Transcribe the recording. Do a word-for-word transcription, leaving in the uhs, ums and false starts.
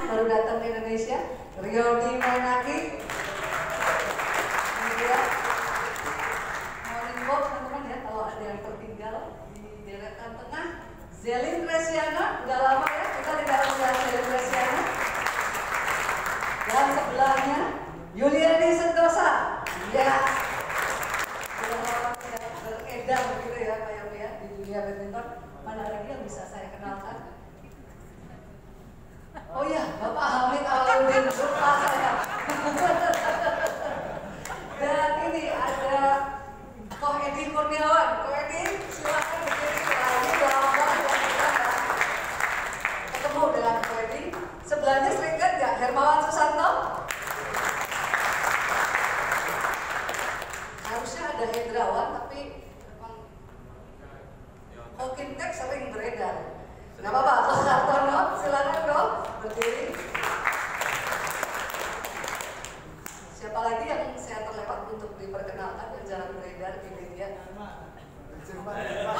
baru datang ke Indonesia. Rio Di Mainaki. Ini dia. Morning walk teman-teman ya, kalau ada yang tertinggal di deretan tengah. Zelin Tresiana, udah lama ya kita tidak melihat Zelin Tresiana. Dan sebelahnya Yuliani Sentosa. Ya. Beredar begitu ya Pak Yomi ya di dunia badminton. Mana lagi yang bisa saya kenalkan? Oh iya, Bapak Hamid Aludin, lupa saya. Dan ini ada Ko Edi Kurniawan. Ko Edi, silakan berdiri lagi lama ya kita ketemu dengan Ko Edi. Sebelahnya sering kan nggak Hermawan Susanto? Harusnya ada Hendrawan, tapi Hokintek sering beredar. Nggak apa-apa, Pak Hartono, silakan dong berdiri. Siapa lagi yang saya terlewat untuk diperkenalkan yang jarang beredar di media?